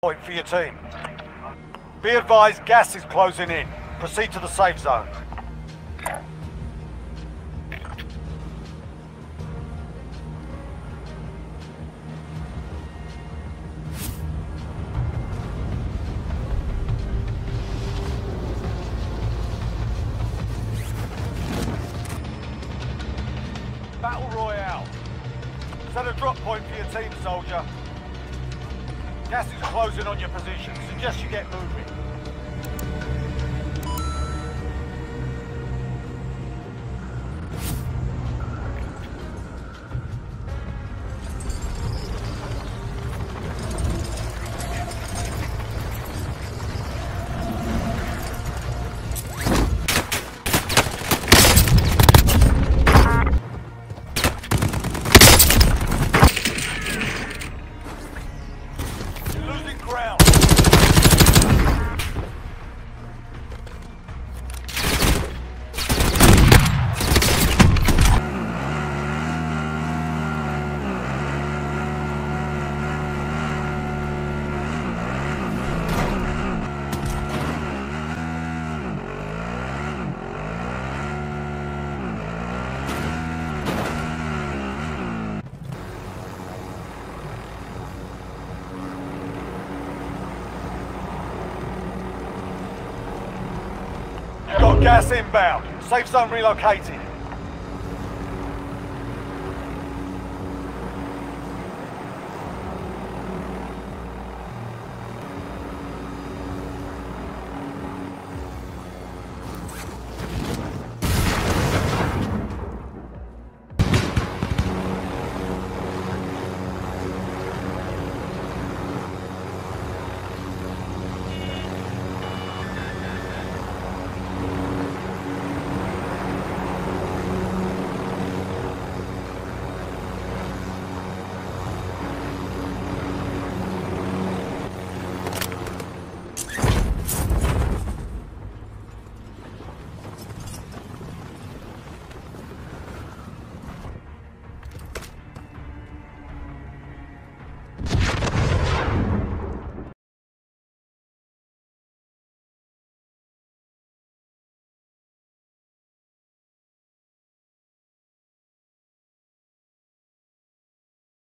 point for your team. Be advised, gas is closing in. Proceed to the safe zone. Battle Royale. Set a drop point for your team, soldier. Gas is closing on your position. Suggest you get moving. Got gas inbound. Safe zone relocated.